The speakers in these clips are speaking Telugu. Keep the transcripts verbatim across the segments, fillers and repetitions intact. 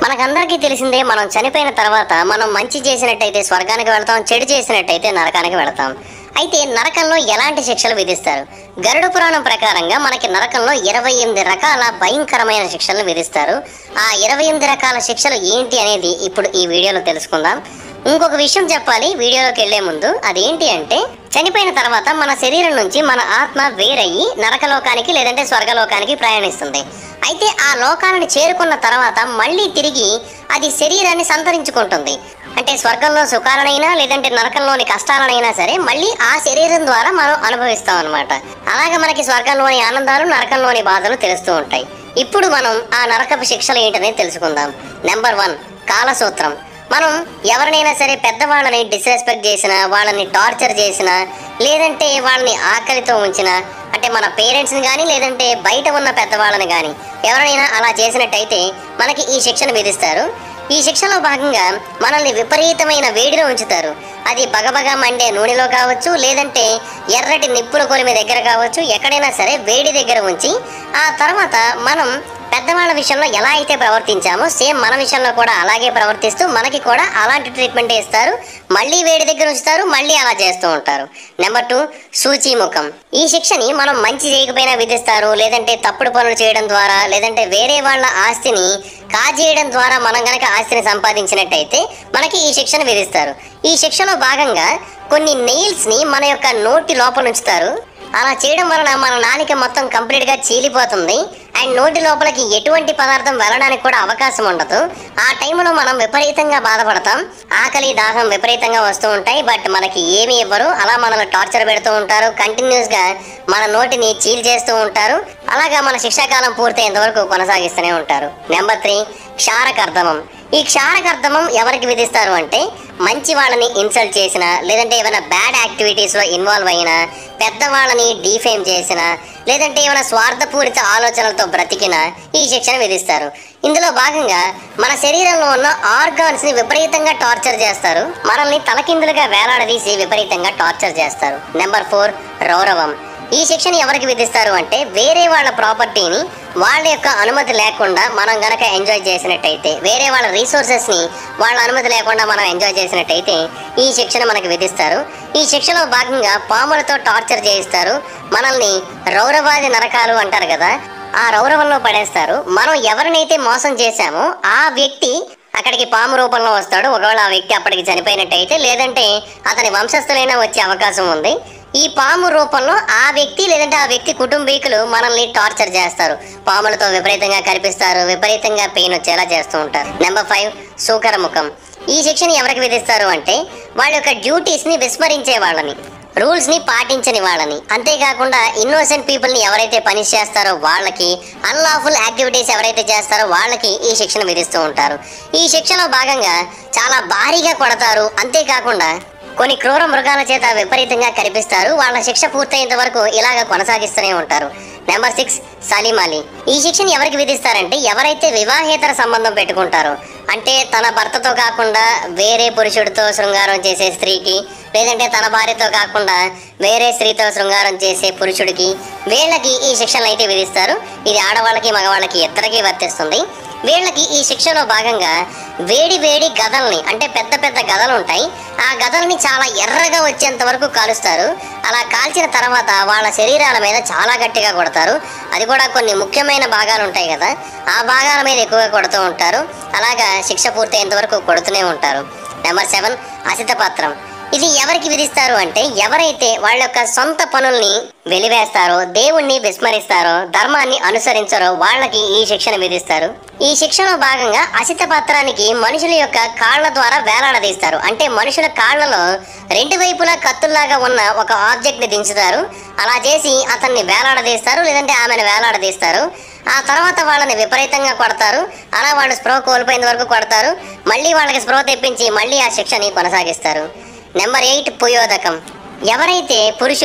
మనకందరికీ తెలిసిందే, మనం చనిపోయిన తర్వాత మనం మంచి చేసినట్టయితే స్వర్గానికి వెళతాం, చెడు చేసినట్టయితే నరకానికి వెళతాం. అయితే నరకంలో ఎలాంటి శిక్షలు విధిస్తారు? గరుడ పురాణం ప్రకారంగా మనకి నరకంలో ఇరవై ఎనిమిది రకాల భయంకరమైన శిక్షలను విధిస్తారు. ఆ ఇరవై ఎనిమిది రకాల శిక్షలు ఏంటి అనేది ఇప్పుడు ఈ వీడియోలో తెలుసుకుందాం. ఇంకొక విషయం చెప్పాలి వీడియోలోకి వెళ్లే ముందు, అదేంటి అంటే చనిపోయిన తర్వాత మన శరీరం నుంచి మన ఆత్మ వేరయ్యి నరకలోకానికి లేదంటే స్వర్గలోకానికి ప్రయాణిస్తుంది. అయితే ఆ లోకాలను చేరుకున్న తర్వాత మళ్ళీ తిరిగి అది శరీరాన్ని సంతరించుకుంటుంది. అంటే స్వర్గంలో సుఖాలనైనా లేదంటే నరకంలోని కష్టాలనైనా సరే మళ్ళీ ఆ శరీరం ద్వారా మనం అనుభవిస్తాం అనమాట. అలాగే మనకి స్వర్గంలోని ఆనందాలు, నరకంలోని బాధలు తెలుస్తూ ఉంటాయి. ఇప్పుడు మనం ఆ నరకపు శిక్షలు ఏంటనేది తెలుసుకుందాం. Number one, Kalasutram. మనం ఎవరినైనా సరే పెద్దవాళ్ళని డిస్రెస్పెక్ట్ చేసినా, వాళ్ళని టార్చర్ చేసినా, లేదంటే వాళ్ళని ఆకలితో ఉంచినా, అంటే మన పేరెంట్స్ని కానీ లేదంటే బయట ఉన్న పెద్దవాళ్ళని కానీ ఎవరైనా అలా చేసినట్టయితే మనకి ఈ శిక్షను విధిస్తారు. ఈ శిక్షలో భాగంగా మనల్ని విపరీతమైన వేడిలో ఉంచుతారు. అది బగబగా మండే నూనెలో కావచ్చు, లేదంటే ఎర్రటి నిప్పుల కొలిమి దగ్గర కావచ్చు, ఎక్కడైనా సరే వేడి దగ్గర ఉంచి ఆ తర్వాత మనం పెద్దవాళ్ళ విషయంలో ఎలా అయితే ప్రవర్తించామో సేమ్ మన విషయంలో కూడా అలాగే ప్రవర్తిస్తూ మనకి కూడా అలాంటి ట్రీట్మెంట్ ఇస్తారు. మళ్ళీ వేడి దగ్గర ఉంచుతారు, మళ్ళీ అలా చేస్తూ ఉంటారు. Number two, Suchimukham. ఈ శిక్షని మనం మంచి చేయకపోయినా విధిస్తారు, లేదంటే తప్పుడు పనులు చేయడం ద్వారా, లేదంటే వేరే వాళ్ళ ఆస్తిని కాజేయడం ద్వారా మనం గనక ఆస్తిని సంపాదించినట్టయితే మనకి ఈ శిక్షను విధిస్తారు. ఈ శిక్షలో భాగంగా కొన్ని నెయిల్స్ని మన యొక్క నోటి లోపల ఉంచుతారు. అలా చేయడం వలన మన నాలిక మొత్తం కంప్లీట్గా చీలిపోతుంది అండ్ నోటి లోపలికి ఎటువంటి పదార్థం వెళ్ళడానికి కూడా అవకాశం ఉండదు. ఆ టైంలో మనం విపరీతంగా బాధపడతాం, ఆకలి దాహం విపరీతంగా వస్తూ ఉంటాయి, బట్ మనకి ఏమి ఇవ్వరు. అలా మనల్ని టార్చర్ పెడుతూ ఉంటారు, కంటిన్యూస్గా మన నోటిని చీల్ చేస్తూ ఉంటారు. అలాగా మన శిక్షాకాలం పూర్తయ్యేంత వరకు కొనసాగిస్తూనే ఉంటారు. Number three, Ksharakardamam. ఈ క్షారకర్దమం ఎవరికి విధిస్తారు అంటే మంచి వాళ్ళని ఇన్సల్ట్ చేసినా, లేదంటే ఏమైనా బ్యాడ్ యాక్టివిటీస్లో ఇన్వాల్వ్ అయినా, పెద్దవాళ్ళని డీఫేమ్ చేసినా, లేదంటే ఏమైనా స్వార్థపూరిత ఆలోచనలతో బ్రతికినా ఈ శిక్షను విధిస్తారు. ఇందులో భాగంగా మన శరీరంలో ఉన్న ఆర్గాన్స్ని విపరీతంగా టార్చర్ చేస్తారు, మనల్ని తలకిందులుగా వేలాడదీసి విపరీతంగా టార్చర్ చేస్తారు. Number four, Rauravam. ఈ శిక్షను ఎవరికి విధిస్తారు అంటే వేరే వాళ్ళ ప్రాపర్టీని వాళ్ళ యొక్క అనుమతి లేకుండా మనం గనక ఎంజాయ్ చేసినట్టయితే, వేరే వాళ్ళ రీసోర్సెస్ని వాళ్ళ అనుమతి లేకుండా మనం ఎంజాయ్ చేసినట్టయితే ఈ శిక్షను మనకు విధిస్తారు. ఈ శిక్షలో భాగంగా పాములతో టార్చర్ చేయిస్తారు, మనల్ని రౌరవాది నరకాలు అంటారు కదా, ఆ రౌరవంలో పడేస్తారు. మనం ఎవరినైతే మోసం చేశామో ఆ వ్యక్తి అక్కడికి పాము రూపంలో వస్తాడు. ఒకవేళ ఆ వ్యక్తి అప్పటికి చనిపోయినట్టయితే, లేదంటే అతని వంశస్థులైనా వచ్చే అవకాశం ఉంది. ఈ పాము రూపంలో ఆ వ్యక్తి లేదంటే ఆ వ్యక్తి కుటుంబీకులు మనల్ని టార్చర్ చేస్తారు, పాములతో విపరీతంగా కనిపిస్తారు, విపరీతంగా పెయిన్ వచ్చేలా చేస్తూ ఉంటారు. Number five, Sukaramukham. ఈ శిక్షని ఎవరికి విధిస్తారు అంటే వాళ్ళ యొక్క డ్యూటీస్ని విస్మరించే వాళ్ళని, రూల్స్ని పాటించని వాళ్ళని, అంతేకాకుండా ఇన్నోసెంట్ పీపుల్ని ఎవరైతే పనిష్ చేస్తారో వాళ్ళకి, అన్లాఫుల్ యాక్టివిటీస్ ఎవరైతే చేస్తారో వాళ్ళకి ఈ శిక్షను విధిస్తూ ఉంటారు. ఈ శిక్షలో భాగంగా చాలా భారీగా కొడతారు, అంతేకాకుండా కొన్ని క్రూర మృగాల చేత విపరీతంగా కనిపిస్తారు. వాళ్ళ శిక్ష పూర్తయ్యేంత వరకు ఇలాగ కొనసాగిస్తూనే ఉంటారు. Number six, Salmali. ఈ శిక్షను ఎవరికి విధిస్తారంటే ఎవరైతే వివాహేతర సంబంధం పెట్టుకుంటారో, అంటే తన భర్తతో కాకుండా వేరే పురుషుడితో శృంగారం చేసే స్త్రీకి, లేదంటే తన భార్యతో కాకుండా వేరే స్త్రీతో శృంగారం చేసే పురుషుడికి, వీళ్ళకి ఈ శిక్షను అయితే విధిస్తారు. ఇది ఆడవాళ్ళకి మగవాళ్ళకి ఇద్దరికీ వర్తిస్తుంది. వీళ్ళకి ఈ శిక్షలో భాగంగా వేడి వేడి గదల్ని, అంటే పెద్ద పెద్ద గదలు ఉంటాయి, ఆ గదల్ని చాలా ఎర్రగా వచ్చేంత వరకు కాలుస్తారు. అలా కాల్చిన తర్వాత వాళ్ళ శరీరాల మీద చాలా గట్టిగా కొడతారు. అది కూడా కొన్ని ముఖ్యమైన భాగాలు ఉంటాయి కదా, ఆ భాగాల మీద ఎక్కువగా కొడుతూ ఉంటారు. అలాగా శిక్ష పూర్తయ్యేంత వరకు కొడుతూనే ఉంటారు. Number seven, Asipatram. ఇది ఎవరికి విధిస్తారు అంటే ఎవరైతే వాళ్ళ యొక్క సొంత పనుల్ని వెలివేస్తారో, దేవుణ్ణి విస్మరిస్తారో, ధర్మాన్ని అనుసరించారో వాళ్ళకి ఈ శిక్షను విధిస్తారు. ఈ శిక్షలో భాగంగా అసిత పత్రానికి మనుషుల యొక్క కాళ్ల ద్వారా వేలాడదీస్తారు. అంటే మనుషుల కాళ్లలో రెండు వైపులా కత్తుల్లాగా ఉన్న ఒక ఆబ్జెక్ట్ని దించుతారు. అలా చేసి అతన్ని వేలాడదీస్తారు, లేదంటే ఆమెను వేలాడదీస్తారు. ఆ తర్వాత వాళ్ళని విపరీతంగా కొడతారు. అలా వాళ్ళు స్పృహ కోల్పోయిన వరకు కొడతారు. మళ్ళీ వాళ్ళకి స్పృహ తెప్పించి మళ్ళీ ఆ శిక్షని కొనసాగిస్తారు. Number eight, Puyodakam. ఎవరైతే పురుషులు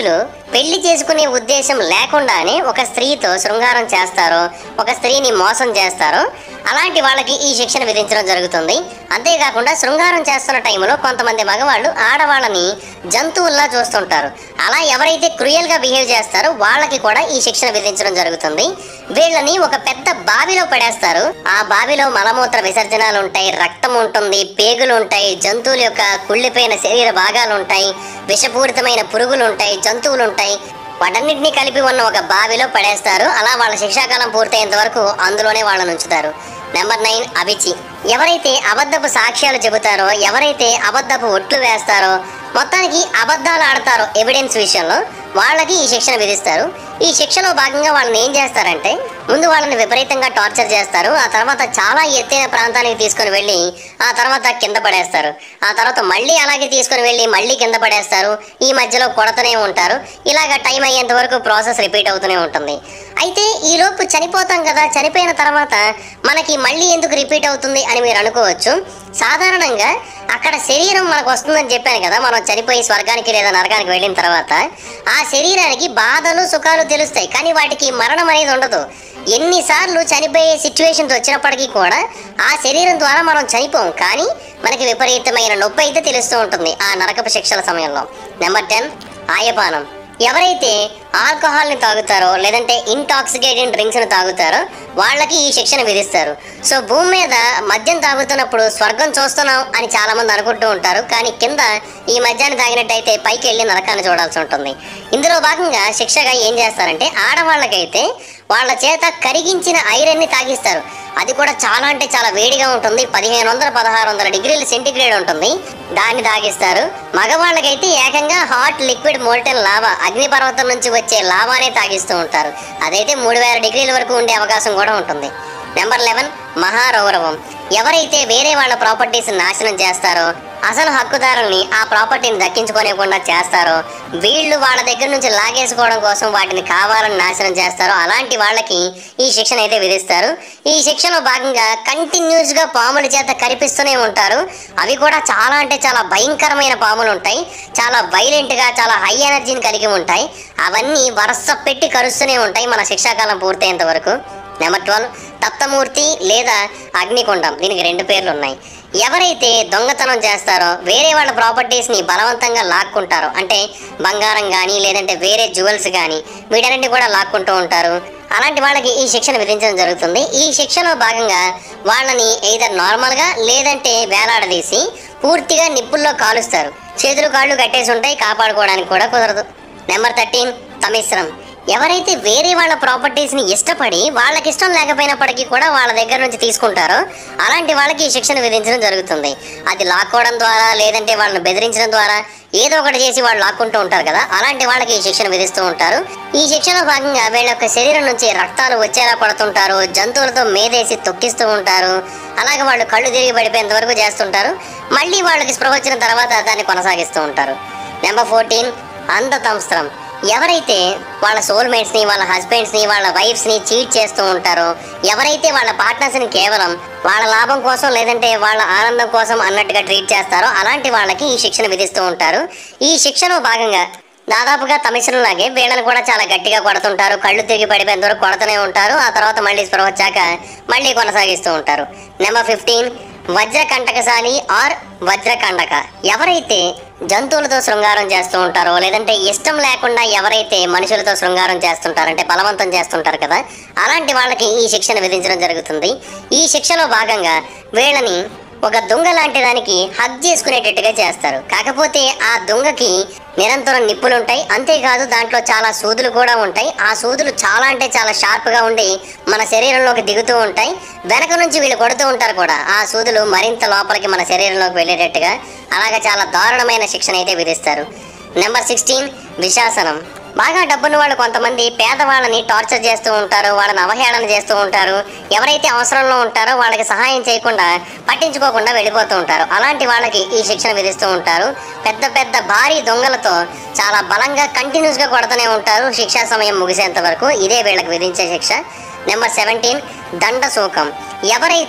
పెళ్లి చేసుకునే ఉద్దేశం లేకుండానే ఒక స్త్రీతో శృంగారం చేస్తారో, ఒక స్త్రీని మోసం చేస్తారో అలాంటి వాళ్ళకి ఈ శిక్షను విధించడం జరుగుతుంది. అంతేకాకుండా శృంగారం చేస్తున్న టైంలో కొంతమంది మగవాళ్ళు ఆడవాళ్ళని జంతువుల్లా చూస్తుంటారు. అలా ఎవరైతే క్రూయల్గా బిహేవ్ చేస్తారో వాళ్ళకి కూడా ఈ శిక్షను విధించడం జరుగుతుంది. వీళ్ళని ఒక పెద్ద బావిలో పడేస్తారు. ఆ బావిలో మలమూత్ర విసర్జనాలు ఉంటాయి, రక్తం ఉంటుంది, పేగులు ఉంటాయి, జంతువుల యొక్క కుళ్ళిపోయిన శరీర భాగాలు ఉంటాయి, విషపూరితమైన పురుగులు ఉంటాయి, జంతువులు ఉంటాయి. వాటన్నిటినీ కలిపి ఉన్న ఒక బావిలో పడేస్తారు. అలా వాళ్ళ శిక్షాకాలం పూర్తయ్యేంత వరకు అందులోనే వాళ్ళని ఉంచుతారు. Number nine, Avichi. ఎవరైతే అబద్ధపు సాక్ష్యాలు చెబుతారో, ఎవరైతే అబద్ధపు ఒట్లు వేస్తారో, మొత్తానికి అబద్ధాలు ఆడతారో ఎవిడెన్స్ విషయంలో, వాళ్ళకి ఈ శిక్షను విధిస్తారు. ఈ శిక్షలో భాగంగా వాళ్ళని ఏం చేస్తారంటే, ముందు వాళ్ళని విపరీతంగా టార్చర్ చేస్తారు. ఆ తర్వాత చాలా ఎత్తైన ప్రాంతానికి తీసుకొని వెళ్ళి ఆ తర్వాత కింద పడేస్తారు. ఆ తర్వాత మళ్ళీ అలాగే తీసుకొని వెళ్ళి మళ్ళీ కింద పడేస్తారు. ఈ మధ్యలో కొడతనే ఉంటారు. ఇలాగ టైం అయ్యేంత వరకు ప్రాసెస్ రిపీట్ అవుతూనే ఉంటుంది. అయితే ఈలోపు చనిపోతాం కదా, చనిపోయిన తర్వాత మనకి మళ్ళీ ఎందుకు రిపీట్ అవుతుంది అని మీరు అనుకోవచ్చు. సాధారణంగా అక్కడ శరీరం మనకు వస్తుందని చెప్పాను కదా, మనం చనిపోయి స్వర్గానికి లేదా నరకానికి వెళ్ళిన తర్వాత ఆ శరీరానికి బాధలు సుఖాలు తెలుస్తాయి, కానీ వాటికి మరణం అనేది ఉండదు. ఎన్నిసార్లు చనిపోయే సిచ్యువేషన్స్ వచ్చినప్పటికీ కూడా ఆ శరీరం ద్వారా మనం చనిపోం, కానీ మనకి విపరీతమైన నొప్పి అయితే తెలుస్తూ ఉంటుంది ఆ నరకపు శిక్షల సమయంలో. Number ten, Ayahpanam. ఎవరైతే ఆల్కహాల్ని తాగుతారో లేదంటే ఇంటాక్సికేటింగ్ డ్రింక్స్ని తాగుతారో వాళ్ళకి ఈ శిక్షను విధిస్తారు. సో భూమి మీద మద్యం తాగుతున్నప్పుడు స్వర్గం చూస్తున్నాం అని చాలామంది అనుకుంటూ ఉంటారు, కానీ కింద ఈ మద్యాన్ని తాగినట్టయితే పైకి వెళ్ళి నరకాన్ని చూడాల్సి ఉంటుంది. ఇందులో భాగంగా శిక్షగా ఏం చేస్తారంటే, ఆడవాళ్ళకైతే వాళ్ళ చేత కరిగించిన ఐరన్ని తాగిస్తారు. అది కూడా చాలా అంటే చాలా వేడిగా ఉంటుంది. పదిహేను వందల పదహారు వందల డిగ్రీల సెంటిగ్రేడ్ ఉంటుంది, దాన్ని తాగిస్తారు. మగవాళ్ళకైతే ఏకంగా హాట్ లిక్విడ్ మోల్టెన్ లావా, అగ్నిపర్వతం నుంచి వచ్చే లావానే తాగిస్తూ ఉంటారు. అదైతే మూడు వేల డిగ్రీల వరకు ఉండే అవకాశం కూడా ఉంటుంది. Number eleven, Maharauravam. ఎవరైతే వేరే వాళ్ళ ప్రాపర్టీస్ నాశనం చేస్తారో, అసలు హక్కుదారుల్ని ఆ ప్రాపర్టీని దక్కించుకోనివ్వకుండా చేస్తారో, వీళ్ళు వాళ్ళ దగ్గర నుంచి లాగేసుకోవడం కోసం వాటిని కావాలని నాశనం చేస్తారో అలాంటి వాళ్ళకి ఈ శిక్షను అయితే విధిస్తారు. ఈ శిక్షలో భాగంగా కంటిన్యూస్గా పాముల చేత కరిపిస్తూనే ఉంటారు. అవి కూడా చాలా అంటే చాలా భయంకరమైన పాములు ఉంటాయి, చాలా వైలెంట్గా చాలా హై ఎనర్జీని కలిగి ఉంటాయి. అవన్నీ వరుస పెట్టి కరుస్తూనే ఉంటాయి మన శిక్షాకాలం పూర్తయ్యేంత వరకు. నెంబర్ ట్వెల్వ్, తప్తమూర్తి లేదా అగ్నికుండం. దీనికి రెండు పేర్లు ఉన్నాయి. ఎవరైతే దొంగతనం చేస్తారో, వేరే వాళ్ళ ప్రాపర్టీస్ని బలవంతంగా లాక్కుంటారో, అంటే బంగారం కానీ లేదంటే వేరే జ్యువెల్స్ కానీ వీటన్నింటినీ కూడా లాక్కుంటూ ఉంటారు, అలాంటి వాళ్ళకి ఈ శిక్షను విధించడం జరుగుతుంది. ఈ శిక్షలో భాగంగా వాళ్ళని ఎయిదర్ నార్మల్గా లేదంటే వేలాడదీసి పూర్తిగా నిప్పుల్లో కాలుస్తారు. చేతులు కాళ్ళు కట్టేసి ఉంటాయి, కాపాడుకోవడానికి కూడా కుదరదు. Number thirteen, Tamisram. ఎవరైతే వేరే వాళ్ళ ప్రాపర్టీస్ని ఇష్టపడి వాళ్ళకి ఇష్టం లేకపోయినప్పటికీ కూడా వాళ్ళ దగ్గర నుంచి తీసుకుంటారో అలాంటి వాళ్ళకి ఈ శిక్షను విధించడం జరుగుతుంది. అది లాక్కోవడం ద్వారా లేదంటే వాళ్ళని బెదిరించడం ద్వారా ఏదో ఒకటి చేసి వాళ్ళు లాక్కుంటూ ఉంటారు కదా, అలాంటి వాళ్ళకి ఈ శిక్షను విధిస్తూ ఉంటారు. ఈ శిక్షలో భాగంగా వీళ్ళ యొక్క శరీరం నుంచి రక్తాలు వచ్చేలా పడుతుంటారు, జంతువులతో మేదేసి తొక్కిస్తూ ఉంటారు, అలాగే వాళ్ళు కళ్ళు తిరిగి పడిపోయేంత వరకు చేస్తుంటారు. మళ్ళీ వాళ్ళకి స్పృహ వచ్చిన తర్వాత దాన్ని కొనసాగిస్తూ ఉంటారు. Number fourteen, Andhatamisram. ఎవరైతే వాళ్ళ సోల్మేట్స్ని, వాళ్ళ హస్బెండ్స్ని, వాళ్ళ వైఫ్స్ని చీట్ చేస్తూ ఉంటారో, ఎవరైతే వాళ్ళ పార్ట్నర్స్ని కేవలం వాళ్ళ లాభం కోసం లేదంటే వాళ్ళ ఆనందం కోసం అన్నట్టుగా ట్రీట్ చేస్తారో అలాంటి వాళ్ళకి ఈ శిక్షను విధిస్తూ ఉంటారు. ఈ శిక్షలో భాగంగా దాదాపుగా తమిళలాగే వీళ్ళని కూడా చాలా గట్టిగా కొడుతుంటారు, కళ్ళు తిరిగి పడిపోయేంత వరకు కొడుతూనే ఉంటారు. ఆ తర్వాత మళ్ళీ స్పృహ వచ్చాక మళ్ళీ కొనసాగిస్తూ ఉంటారు. నెంబర్ ఫిఫ్టీన్, వజ్రకంటకశాలి ఆర్ వజ్రకండక. ఎవరైతే జంతువులతో శృంగారం చేస్తూ ఉంటారో లేదంటే ఇష్టం లేకుండా ఎవరైతే మనుషులతో శృంగారం చేస్తుంటారో, అంటే బలవంతం చేస్తుంటారు కదా, అలాంటి వాళ్ళకి ఈ శిక్షను విధించడం జరుగుతుంది. ఈ శిక్షలో భాగంగా వీళ్ళని ఒక దొంగ లాంటి దానికి హగ్ చేసుకునేటట్టుగా చేస్తారు. కాకపోతే ఆ దొంగకి నిరంతరం నిప్పులు ఉంటాయి, అంతేకాదు దాంట్లో చాలా సూదులు కూడా ఉంటాయి. ఆ సూదులు చాలా అంటే చాలా షార్ప్గా ఉండి మన శరీరంలోకి దిగుతూ ఉంటాయి. వెనక నుంచి వీళ్ళు కొడుతూ ఉంటారు కూడా, ఆ సూదులు మరింత లోపలికి మన శరీరంలోకి వెళ్ళేటట్టుగా. అలాగే చాలా దారుణమైన శిక్షణ అయితే విధిస్తారు. నెంబర్ సిక్స్టీన్, విశాసనం. బాగా డబ్బున్న వాళ్ళు కొంతమంది పేదవాళ్ళని టార్చర్ చేస్తూ ఉంటారు, వాళ్ళని అవహేళన చేస్తూ ఉంటారు. ఎవరైతే అవసరంలో ఉంటారో వాళ్ళకి సహాయం చేయకుండా పట్టించుకోకుండా వెళ్ళిపోతూ ఉంటారు. అలాంటి వాళ్ళకి ఈ శిక్షణ విధిస్తూ ఉంటారు. పెద్ద పెద్ద భారీ దొంగలతో చాలా బలంగా కంటిన్యూస్గా కొడుతూనే ఉంటారు శిక్షా సమయం ముగిసేంత వరకు. ఇదే వీళ్ళకి విధించే శిక్ష. నెంబర్ సెవెంటీన్, దండశూకం. ఎవరైతే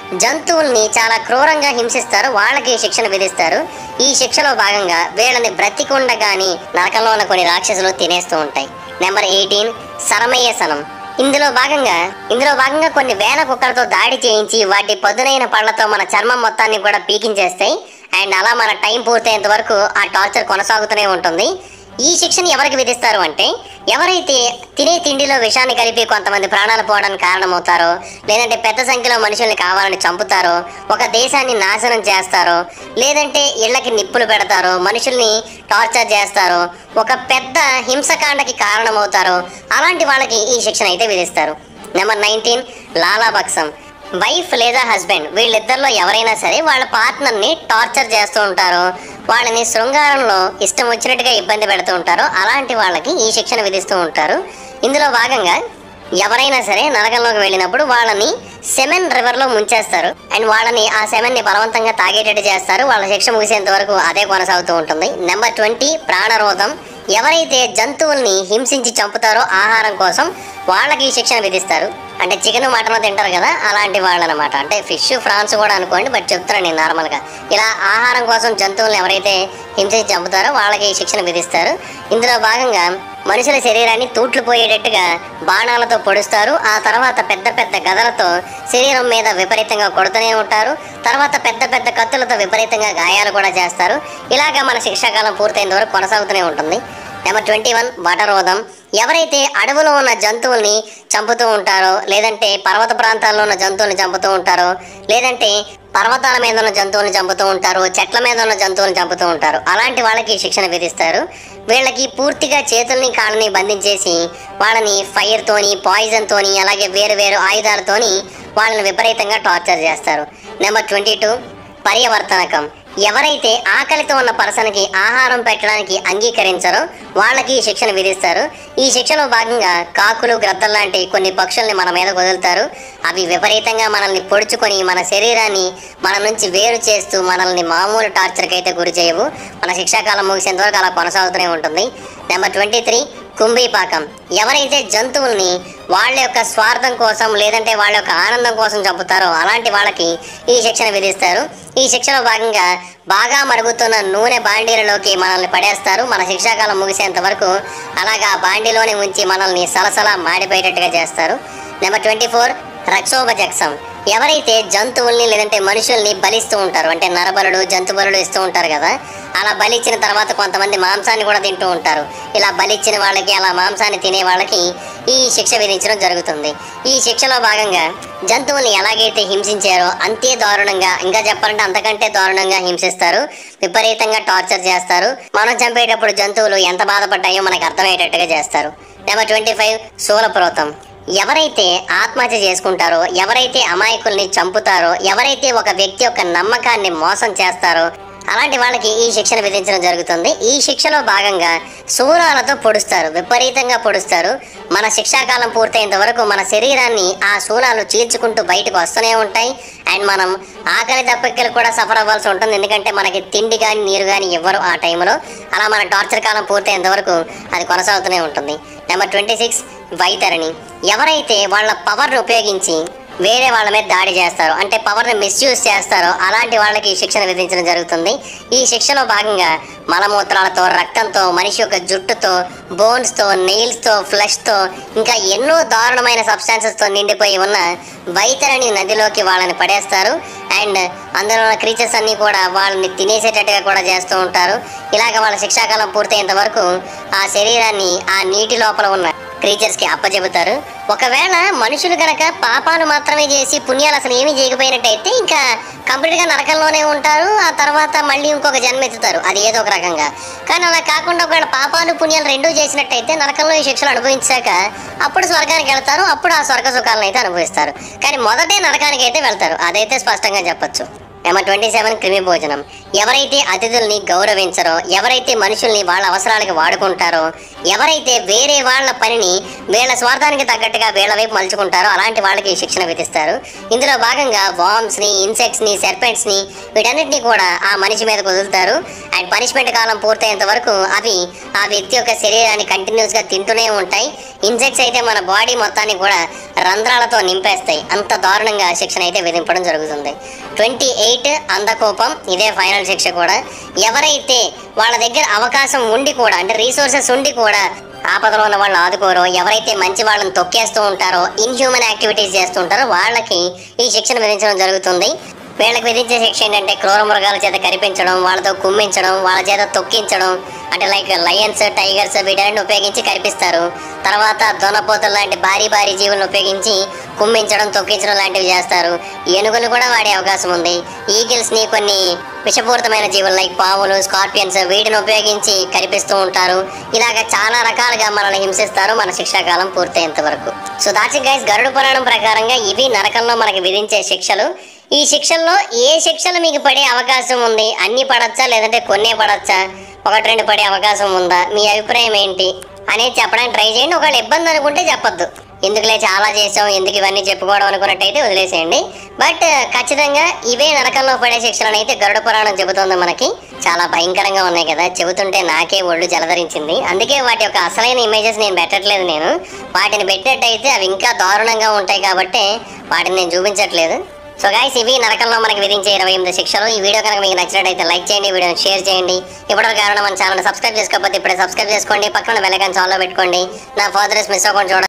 జంతువుల్ని చాలా క్రూరంగా హింసిస్తారు, వాళ్ళకి శిక్షణ విధిస్తారు. ఈ శిక్షలో భాగంగా వీళ్ళని బ్రతికుండగాని నరకంలో ఉన్న కొన్ని రాక్షసులు తినేస్తూ ఉంటాయి. నెంబర్ ఎయిటీన్ సరమయ్య సనం. ఇందులో భాగంగా ఇందులో భాగంగా కొన్ని వేల కుక్కలతో దాడి చేయించి వాటి పదునైన పళ్లతో మన చర్మం మొత్తాన్ని కూడా పీకించేస్తాయి. అండ్ అలా మన టైం పూర్తయ్యేంత వరకు ఆ టార్చర్ కొనసాగుతూనే ఉంటుంది. ఈ శిక్షని ఎవరికి విధిస్తారు అంటే, ఎవరైతే తినే తిండిలో విషాన్ని కలిపి కొంతమంది ప్రాణాలు పోవడానికి కారణమవుతారో, లేదంటే పెద్ద సంఖ్యలో మనుషుల్ని కావాలని చంపుతారో, ఒక దేశాన్ని నాశనం చేస్తారో, లేదంటే ఇళ్లకి నిప్పులు పెడతారో, మనుషుల్ని టార్చర్ చేస్తారో, ఒక పెద్ద హింసకాండకి కారణమవుతారో అలాంటి వాళ్ళకి ఈ శిక్షణ అయితే విధిస్తారు. నెంబర్ నైన్టీన్ లాలాబక్సం. వైఫ్ లేదా హస్బెండ్ వీళ్ళిద్దరిలో ఎవరైనా సరే వాళ్ళ పార్ట్నర్ని టార్చర్ చేస్తూ ఉంటారో, వాళ్ళని శృంగారంలో ఇష్టం వచ్చినట్టుగా ఇబ్బంది పెడుతూ ఉంటారో అలాంటి వాళ్ళకి ఈ శిక్షణ విధిస్తూ ఉంటారు. ఇందులో భాగంగా ఎవరైనా సరే నరకంలోకి వెళ్ళినప్పుడు వాళ్ళని సెమెన్ రివర్లో ముంచేస్తారు. అండ్ వాళ్ళని ఆ సెమెన్ని బలవంతంగా తాగేటట్టు చేస్తారు. వాళ్ళ శిక్ష ముగిసేంత వరకు అదే కొనసాగుతూ ఉంటుంది. నెంబర్ ట్వంటీ ప్రాణరోధం. ఎవరైతే జంతువుల్ని హింసించి చంపుతారో ఆహారం కోసం వాళ్ళకి ఈ శిక్షణ విధిస్తారు. అంటే చికెన్ మటన్ తింటారు కదా, అలాంటి వాళ్ళు అనమాట. అంటే ఫిష్ ఫ్రాన్స్ కూడా అనుకోండి, బట్ చెప్తాను నేను నార్మల్గా. ఇలా ఆహారం కోసం జంతువులను ఎవరైతే హింసించి చంపుతారో వాళ్ళకి ఈ శిక్షణ విధిస్తారు. ఇందులో భాగంగా మనుషుల శరీరాన్ని తూట్లు పోయేటట్టుగా బాణాలతో పొడుస్తారు. ఆ తర్వాత పెద్ద పెద్ద గదలతో శరీరం మీద విపరీతంగా కొడుతూనే ఉంటారు. తర్వాత పెద్ద పెద్ద కత్తులతో విపరీతంగా గాయాలు కూడా చేస్తారు. ఇలాగా మన శిక్షాకాలం పూర్తయిన వరకు కొనసాగుతూనే ఉంటుంది. నెంబర్ ట్వంటీ వన్ వటరోధం. ఎవరైతే అడవులో ఉన్న జంతువుల్ని చంపుతూ ఉంటారో, లేదంటే పర్వత ప్రాంతాల్లో ఉన్న జంతువుల్ని చంపుతూ ఉంటారో, లేదంటే పర్వతాల మీద ఉన్న జంతువుల్ని చంపుతూ ఉంటారు, చెట్ల మీద ఉన్న జంతువుల్ని చంపుతూ ఉంటారు, అలాంటి వాళ్ళకి శిక్షణ విధిస్తారు. వీళ్ళకి పూర్తిగా చేతుల్ని కాళ్ళని బంధించేసి వాళ్ళని ఫైర్తోని, పాయిజన్తోని, అలాగే వేరు వేరు ఆయుధాలతోని వాళ్ళని విపరీతంగా టార్చర్ చేస్తారు. నెంబర్ ట్వంటీ టూ పర్యవర్తనకం. ఎవరైతే ఆకలితో ఉన్న పర్సన్కి ఆహారం పెట్టడానికి అంగీకరించారో వాళ్ళకి ఈ శిక్షణ విధిస్తారు. ఈ శిక్షలో భాగంగా కాకులు, గ్రద్దలు లాంటి కొన్ని పక్షుల్ని మన మీద వదులుతారు. అవి విపరీతంగా మనల్ని పొడుచుకొని మన శరీరాన్ని మన నుంచి వేరు చేస్తూ మనల్ని మామూలు టార్చర్కి అయితే గురి చేయవు. మన శిక్షాకాలం ముగిసేంత వరకు అలా కొనసాగుతూనే ఉంటుంది. నెంబర్ ట్వంటీ త్రీ కుంభీపాకం. ఎవరైతే జంతువుల్ని వాళ్ళ యొక్క స్వార్థం కోసం, లేదంటే వాళ్ళ యొక్క ఆనందం కోసం చంపుతారో అలాంటి వాళ్ళకి ఈ శిక్షణ విధిస్తారు. ఈ శిక్షలో భాగంగా బాగా మరుగుతున్న నూనె బాండీలలోకి మనల్ని పడేస్తారు. మన శిక్షాకాలం ముగిసేంత వరకు అలాగా బాండీలోనే ఉంచి మనల్ని సలసలా మాడిపోయేటట్టుగా చేస్తారు. నెంబర్ ట్వంటీ ఫోర్ రక్షోభజక్సం. ఎవరైతే జంతువుల్ని లేదంటే మనుషుల్ని బలిస్తూ ఉంటారు, అంటే నరబలుడు, జంతు బలుడు ఇస్తూ ఉంటారు కదా, అలా బలిచ్చిన తర్వాత కొంతమంది మాంసాన్ని కూడా తింటూ ఉంటారు. ఇలా బలిచ్చిన వాళ్ళకి, అలా మాంసాన్ని తినే వాళ్ళకి ఈ శిక్ష విధించడం జరుగుతుంది. ఈ శిక్షలో భాగంగా జంతువుల్ని ఎలాగైతే హింసించారో అంతే దారుణంగా, ఇంకా చెప్పాలంటే అంతకంటే దారుణంగా హింసిస్తారు. విపరీతంగా టార్చర్ చేస్తారు. మనం చంపేటప్పుడు జంతువులు ఎంత బాధపడ్డాయో మనకు అర్థమయ్యేటట్టుగా చేస్తారు. నెంబర్ ట్వంటీ ఫైవ్ శూలప్రోతం. ఎవరైతే ఆత్మహత్య చేసుకుంటారో, ఎవరైతే అమాయకుల్ని చంపుతారో, ఎవరైతే ఒక వ్యక్తి యొక్క నమ్మకాన్ని మోసం చేస్తారో అలాంటి వాళ్ళకి ఈ శిక్షను విధించడం జరుగుతుంది. ఈ శిక్షలో భాగంగా శూలాలతో పొడుస్తారు, విపరీతంగా పొడుస్తారు. మన శిక్షాకాలం పూర్తయ్యేంత వరకు మన శరీరాన్ని ఆ శూలాలు చీల్చుకుంటూ బయటకు వస్తూనే ఉంటాయి. అండ్ మనం ఆకలి దప్పికలు కూడా సఫర్ అవ్వాల్సి ఉంటుంది, ఎందుకంటే మనకి తిండి కానీ నీరు కానీ ఇవ్వరు ఆ టైంలో. అలా మన టార్చర్ కాలం పూర్తయ్యేంత వరకు అది కొనసాగుతూనే ఉంటుంది. Number twenty six Vaitarani. ఎవరైతే వాళ్ళ పవర్ని ఉపయోగించి వేరే వాళ్ళ మీద దాడి చేస్తారో, అంటే పవర్ని మిస్యూజ్ చేస్తారో అలాంటి వాళ్ళకి ఈ శిక్షను విధించడం జరుగుతుంది. ఈ శిక్షలో భాగంగా మలమూత్రాలతో, రక్తంతో, మనిషి యొక్క జుట్టుతో, బోన్స్తో, నెయిల్స్తో, ఫ్లెష్తో, ఇంకా ఎన్నో దారుణమైన సబ్స్టాన్సెస్తో నిండిపోయి ఉన్న వైతరణి నదిలోకి వాళ్ళని పడేస్తారు. అండ్ అందులో ఉన్న క్రీచర్స్ అన్నీ కూడా వాళ్ళని తినేసేటట్టుగా కూడా చేస్తూ ఉంటారు. ఇలాగ వాళ్ళ శిక్షాకాలం పూర్తయ్యేంత వరకు ఆ శరీరాన్ని ఆ నీటి లోపల ఉన్న క్రీచర్స్కి అప్పచెబుతారు. ఒకవేళ మనుషులు కనుక పాపాలు మాత్రమే చేసి పుణ్యాలు అసలు ఏమీ చేయకపోయినట్టయితే ఇంకా కంప్లీట్గా నరకంలోనే ఉంటారు. ఆ తర్వాత మళ్ళీ ఇంకొక జన్మ ఎత్తుతారు, అది ఏదో ఒక రకంగా. కానీ అలా కాకుండా ఒకవేళ పాపాలు పుణ్యాలు రెండూ చేసినట్టయితే నరకంలో ఈ శిక్షలు అనుభవించాక అప్పుడు స్వర్గానికి వెళ్తారు. అప్పుడు ఆ స్వర్గ సుఖాలను అయితే అనుభవిస్తారు. కానీ మొదటే నరకానికి అయితే వెళ్తారు, అదైతే స్పష్టంగా చెప్పచ్చు. నెంబర్ ట్వంటీ సెవెన్ క్రిమి భోజనం. ఎవరైతే అతిథుల్ని గౌరవించరో, ఎవరైతే మనుషుల్ని వాళ్ళ అవసరాలకు వాడుకుంటారో, ఎవరైతే వేరే వాళ్ళ పనిని వీళ్ళ స్వార్థానికి తగ్గట్టుగా వీళ్ళ వైపు మలుచుకుంటారో అలాంటి వాళ్ళకి శిక్షణ విధిస్తారు. ఇందులో భాగంగా వామ్స్ని, ఇన్సెక్ట్స్ని, సెర్పెంట్స్ని వీటన్నిటిని కూడా ఆ మనిషి మీద వదులుతారు. అండ్ పనిష్మెంట్ కాలం పూర్తయ్యేంత వరకు అవి ఆ వ్యక్తి యొక్క శరీరాన్ని కంటిన్యూస్గా తింటూనే ఉంటాయి. ఇన్సెక్ట్స్ అయితే మన బాడీ మొత్తాన్ని కూడా రంధ్రాలతో నింపేస్తాయి. అంత దారుణంగా శిక్షణ అయితే విధింపడం జరుగుతుంది. ట్వంటీ ఎయిట్ అందకోపం, ఇదే ఫైనల్ శిక్ష కూడా. ఎవరైతే వాళ్ళ దగ్గర అవకాశం ఉండి కూడా అంటే రీసోర్సెస్ ఉండి కూడా ఆపదలో ఉన్న వాళ్ళని ఆదుకోరో, ఎవరైతే మంచి వాళ్ళని తొక్కేస్తూ ఉంటారో, ఇన్హ్యూమన్ యాక్టివిటీస్ చేస్తూ ఉంటారో వాళ్ళకి ఈ శిక్షను విధించడం జరుగుతుంది. వీళ్ళకి విధించే శిక్ష ఏంటంటే క్రూర మృగాల చేత కరిపించడం, వాళ్ళతో కుమ్మించడం, వాళ్ళ చేత తొక్కించడం. అంటే లైక్ లయన్స్, టైగర్స్ వీటన్నిటిని ఉపయోగించి కరిపిస్తారు. తర్వాత దొనపోతలు లాంటి భారీ భారీ జీవులను ఉపయోగించి కుమ్మించడం, తొక్కించడం లాంటివి చేస్తారు. ఏనుగులు కూడా వాడే అవకాశం ఉంది. ఈగిల్స్ని, కొన్ని విషపూరితమైన జీవులు లైక్ పావులు, స్కార్పియన్స్ వీటిని ఉపయోగించి కరిపిస్తూ ఉంటారు. ఇలాగ చాలా రకాలుగా మనల్ని హింసిస్తారు మన శిక్షాకాలం పూర్తయ్యేంత వరకు. సో దాచి గైస్, గరుడ పురాణం ప్రకారంగా ఇవి నరకంలో మనకి విధించే శిక్షలు. ఈ శిక్షల్లో ఏ శిక్షలు మీకు పడే అవకాశం ఉంది? అన్ని పడచ్చా లేదంటే కొన్నే పడచ్చా? ఒకటి రెండు పడే అవకాశం ఉందా? మీ అభిప్రాయం ఏంటి అనేది చెప్పడానికి ట్రై చేయండి. ఒకవేళ ఇబ్బంది అనుకుంటే చెప్పొద్దు. ఎందుకులే చాలా చేసాం, ఎందుకు ఇవన్నీ చెప్పుకోవడం అనుకున్నట్టయితే వదిలేసేయండి. బట్ ఖచ్చితంగా ఇవే నరకంలో పడే శిక్షలను అయితే గరుడ పురాణం చెబుతోంది మనకి. చాలా భయంకరంగా ఉన్నాయి కదా, చెబుతుంటే నాకే ఒళ్ళు జలధరించింది. అందుకే వాటి యొక్క అసలైన ఇమేజెస్ నేను పెట్టట్లేదు. నేను వాటిని పెట్టినట్టయితే అవి ఇంకా దారుణంగా ఉంటాయి కాబట్టి వాటిని నేను చూపించట్లేదు. సో గైస్, ఇవి నరకంలో మనకి విధించే ఇరవై ఎనిమిది శిక్షలు. ఈ వీడియో కనుక మీకు నచ్చినట్టయితే లైక్ చేయండి, వీడియోని షేర్ చేయండి. ఇప్పటివరకు కారణం మన ఛానల్ సబ్స్క్రైబ్ చేసుకోకపోతే ఇప్పుడే సబ్స్క్రైబ్ చేసుకోండి. పక్కన బెల్ ఐకాన్ ఆన్లో పెట్టుకోండి. నా ఫర్దర్స్ మిస్ అవ్వకుండా చూడండి.